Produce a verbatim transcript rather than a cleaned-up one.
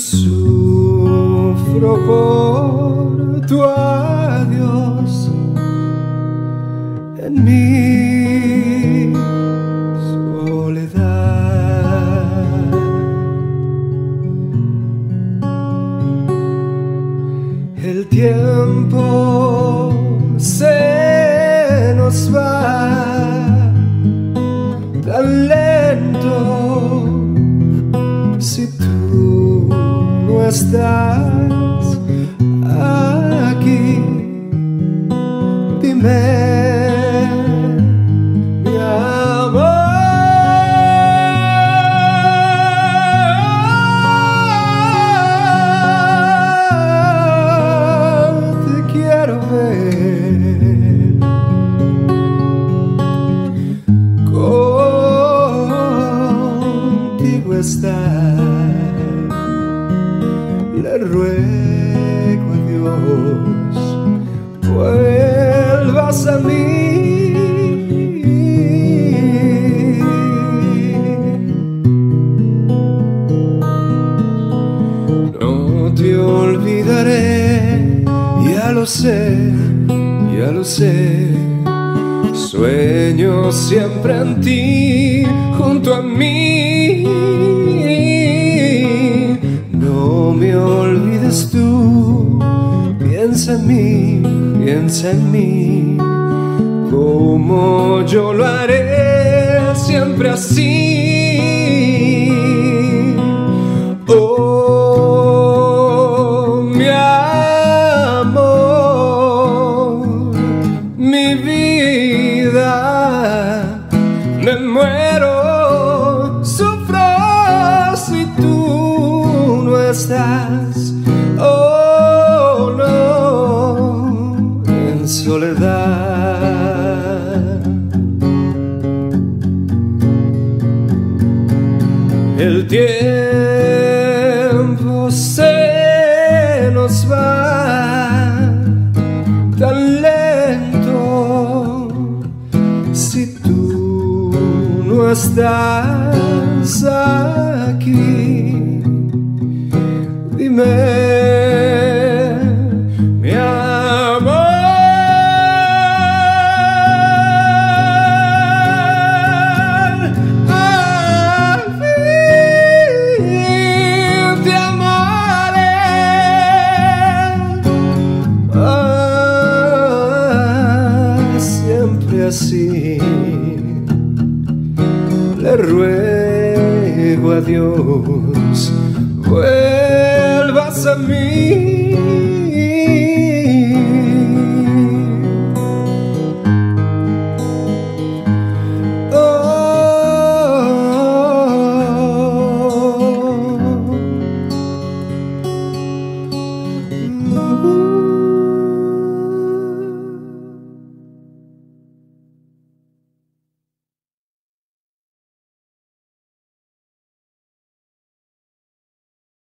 sufro por tu adiós en mi soledad. El tiempo se nos va tan lento si tú no estás aquí. Dime, mi amor, te quiero ver contigo estar. Le ruego a Dios, vuelvas a mí. No te olvidaré, ya lo sé, ya lo sé. Sueño siempre en ti, junto a mí. No me olvides tú, piensa en mí, piensa en mí, como yo lo haré siempre así. Oh, mi amor, mi vida, me muero, sufro si tú no estás. Oh no, en soledad. El tiempo se nos va tan lento si tú no estás aquí. Dime, mi amor, al fin te amaré. Ah, siempre así. Le ruego a Dios, vuelvas a mí.